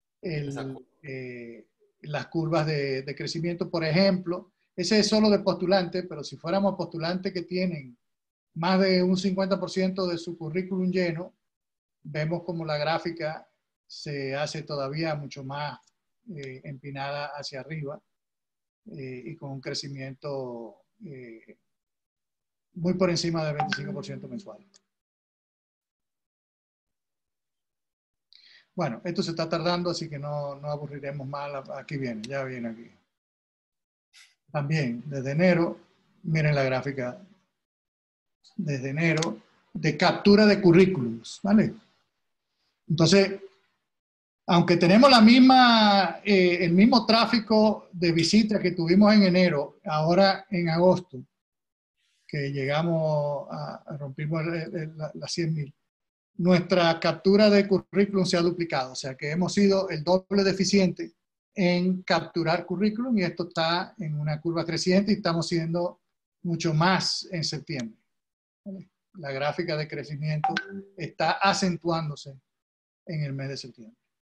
las curvas de crecimiento. Por ejemplo, ese es solo de postulantes, pero si fuéramos postulantes que tienen más de un 50% de su currículum lleno, vemos como la gráfica se hace todavía mucho más empinada hacia arriba y con un crecimiento muy por encima del 25% mensual. Bueno, esto se está tardando, así que no aburriremos más. Aquí viene, ya viene aquí. También, desde enero, miren la gráfica, desde enero, de captura de currículums, ¿vale? Entonces, aunque tenemos la misma, el mismo tráfico de visitas que tuvimos en enero, ahora en agosto, que llegamos rompimos las 100,000, nuestra captura de currículum se ha duplicado, o sea que hemos sido el doble de eficiente en capturar currículum y esto está en una curva creciente y estamos siendo mucho más en septiembre. ¿Vale? La gráfica de crecimiento está acentuándose en el mes de septiembre.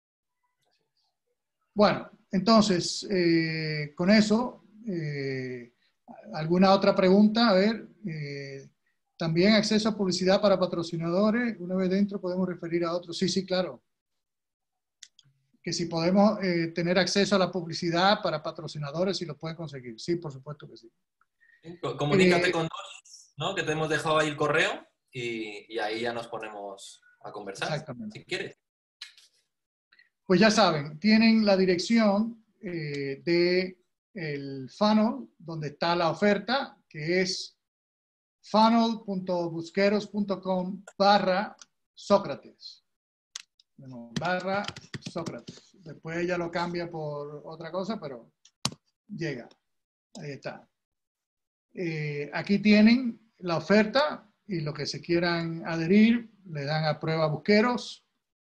Bueno, entonces, con eso, ¿alguna otra pregunta? A ver, también acceso a publicidad para patrocinadores. Una vez dentro podemos referir a otros. Sí, sí, claro. Que si podemos tener acceso a la publicidad para patrocinadores, si lo pueden conseguir. Sí, por supuesto que sí. Comunícate con nosotros, ¿no? Que te hemos dejado ahí el correo y ahí ya nos ponemos a conversar. Exactamente. Si quieres. Pues ya saben, tienen la dirección de el funnel donde está la oferta, que es funnel.busqueros.com/Sócrates. Bueno, /Sócrates. Después ella lo cambia por otra cosa, pero llega. Ahí está. Aquí tienen la oferta y lo que se quieran adherir, le dan a prueba Busqueros.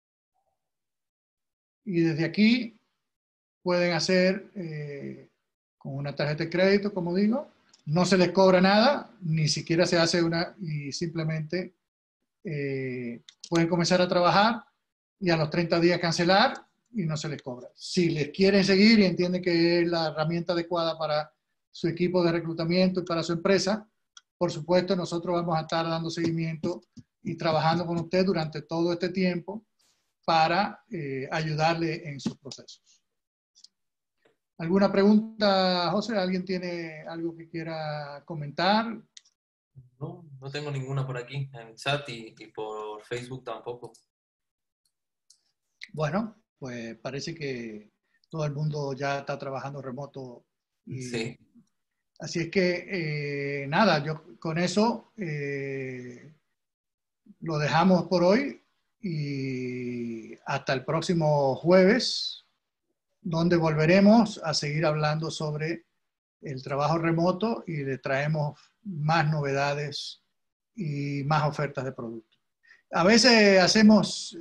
Y desde aquí pueden hacer con una tarjeta de crédito, como digo, no se les cobra nada, ni siquiera se hace una, y simplemente pueden comenzar a trabajar y a los 30 días cancelar y no se les cobra. Si les quieren seguir y entienden que es la herramienta adecuada para su equipo de reclutamiento y para su empresa, por supuesto nosotros vamos a estar dando seguimiento y trabajando con usted durante todo este tiempo para ayudarle en sus procesos. ¿Alguna pregunta, José? ¿Alguien tiene algo que quiera comentar? No, no tengo ninguna por aquí, en chat y por Facebook tampoco. Bueno, pues parece que todo el mundo ya está trabajando remoto. Y, sí. Así es que, nada, yo con eso lo dejamos por hoy y hasta el próximo jueves, donde volveremos a seguir hablando sobre el trabajo remoto y le traemos más novedades y más ofertas de productos. A veces hacemos,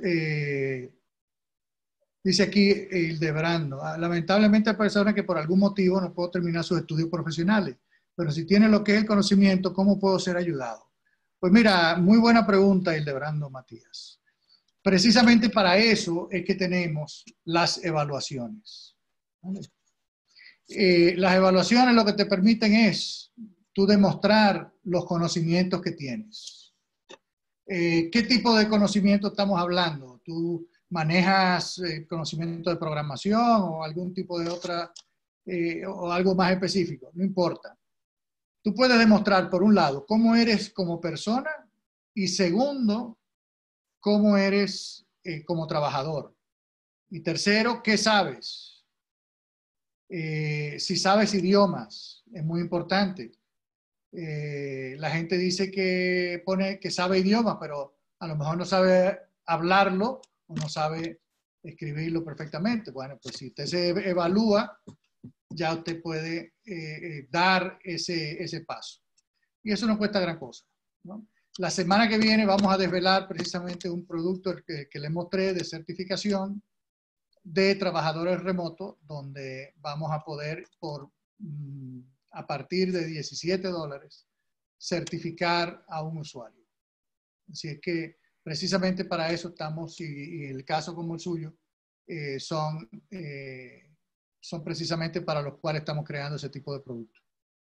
dice aquí Hildebrando, lamentablemente hay personas que por algún motivo no pueden terminar sus estudios profesionales, pero si tienen lo que es el conocimiento, ¿cómo puedo ser ayudado? Pues mira, muy buena pregunta, Hildebrando Matías. Precisamente para eso es que tenemos las evaluaciones. ¿Vale? Las evaluaciones lo que te permiten es tú demostrar los conocimientos que tienes. ¿Qué tipo de conocimiento estamos hablando? ¿Tú manejas conocimiento de programación o algún tipo de otra, o algo más específico? No importa. Tú puedes demostrar, por un lado, cómo eres como persona y segundo, cómo eres como trabajador. Y tercero, ¿qué sabes? Si sabes idiomas, es muy importante. La gente dice que pone que sabe idiomas, pero a lo mejor no sabe hablarlo o no sabe escribirlo perfectamente. Bueno, pues si usted se evalúa, ya usted puede dar ese paso. Y eso no cuesta gran cosa, ¿no? La semana que viene vamos a desvelar precisamente un producto que le mostré de certificación de trabajadores remotos, donde vamos a poder, a partir de $17, certificar a un usuario. Así es que precisamente para eso estamos, y el caso como el suyo, son precisamente para los cuales estamos creando ese tipo de productos.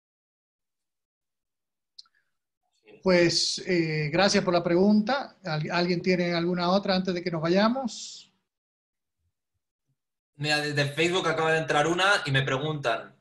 Pues gracias por la pregunta. ¿Alguien tiene alguna otra antes de que nos vayamos? Mira, desde Facebook acaba de entrar una y me preguntan,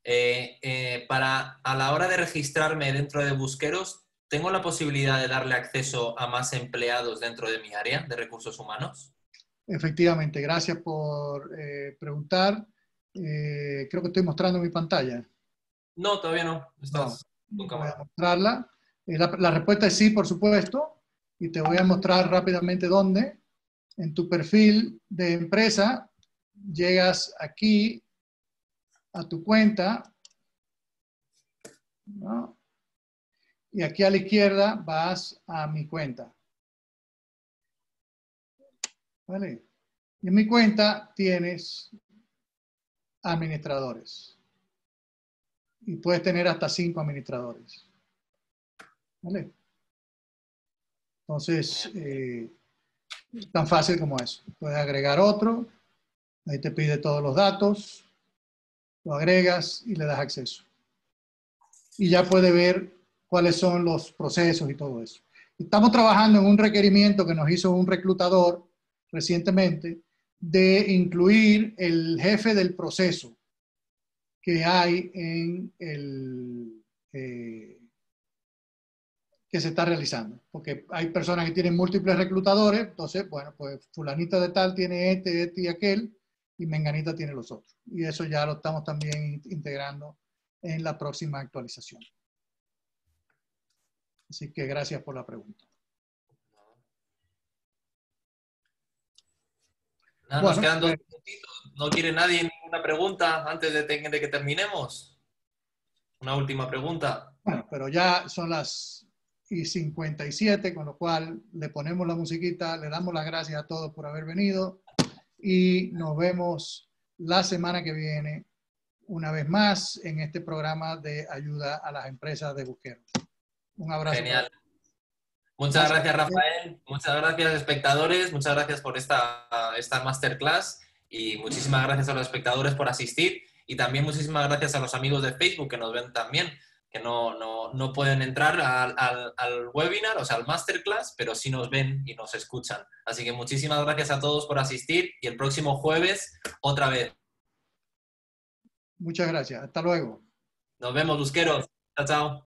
a la hora de registrarme dentro de Busqueros, ¿tengo la posibilidad de darle acceso a más empleados dentro de mi área de recursos humanos? Efectivamente, gracias por preguntar. Creo que estoy mostrando mi pantalla. No, todavía no. No, Estás con voy a cámara. mostrarla. La respuesta es sí, por supuesto. Y te voy a mostrar rápidamente dónde. En tu perfil de empresa, llegas aquí a tu cuenta, ¿no? Y aquí a la izquierda vas a mi cuenta. ¿Vale? Y en mi cuenta tienes administradores. Y puedes tener hasta 5 administradores. ¿Vale? Entonces, tan fácil como eso. Puedes agregar otro, ahí te pide todos los datos, lo agregas y le das acceso. Y ya puede ver cuáles son los procesos y todo eso. Estamos trabajando en un requerimiento que nos hizo un reclutador recientemente de incluir el jefe del proceso que hay en el que se está realizando. Porque hay personas que tienen múltiples reclutadores, entonces, bueno, pues fulanita de tal tiene este y aquel, y menganita tiene los otros. Y eso ya lo estamos también integrando en la próxima actualización. Así que gracias por la pregunta. Nada, Bueno, nos quedan 2 minutitos. ¿No quiere nadie ninguna pregunta antes de que terminemos? Una última pregunta. bueno, pero ya son las 57, con lo cual le ponemos la musiquita, le damos las gracias a todos por haber venido y nos vemos la semana que viene una vez más en este programa de ayuda a las empresas de Busqueros. Un abrazo. Genial. Muchas gracias, Rafael. Muchas gracias, espectadores. Muchas gracias por esta masterclass y muchísimas gracias a los espectadores por asistir y también muchísimas gracias a los amigos de Facebook que nos ven también, que no pueden entrar al webinar, o sea, al masterclass, pero sí nos ven y nos escuchan. Así que muchísimas gracias a todos por asistir y el próximo jueves otra vez. Muchas gracias. Hasta luego. Nos vemos, Busqueros. Chao, chao.